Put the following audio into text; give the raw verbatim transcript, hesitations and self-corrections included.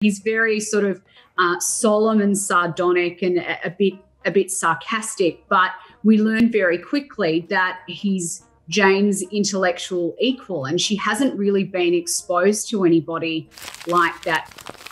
He's very sort of uh, solemn and sardonic and a, a bit a bit sarcastic, but we learn very quickly that he's Jane's intellectual equal, and she hasn't really been exposed to anybody like that